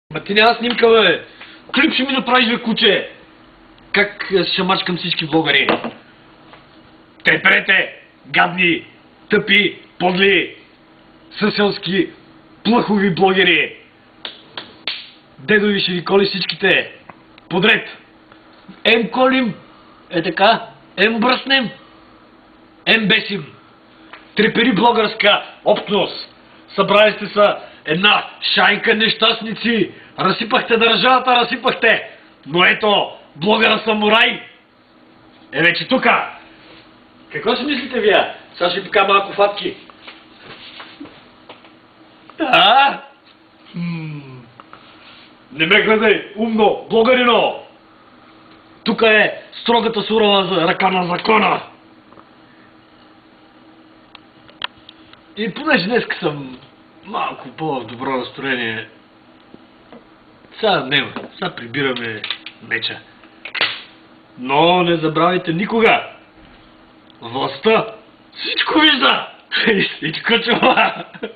Ма ти няма снимка, бе! Клип ще ми направиш, бе, куче! Как ще мачкам всички блогъри? Треперете! Гадни! Тъпи! Подли! Съселски! Плъхови блогери! Дедови ще ви коли всичките! Подред! Ем колим! Е така! Ем бръснем! Ем бесим! Трепери блогърска общност! Събрали сте са една шайка нещастници! Разсипахте държавата, разсипахте! Но ето, блогъра самурай е вече тука! Какво си мислите вие? Сега ще ви пика малко фатки. Да? Не ме гледай, умно, блогърино! Тука е строгата сурова ръка на закона! И понеже днеска съм малко по-добро настроение, сега прибираме меча. Но не забравяйте никога! Властта всичко вижда! И всичко чува!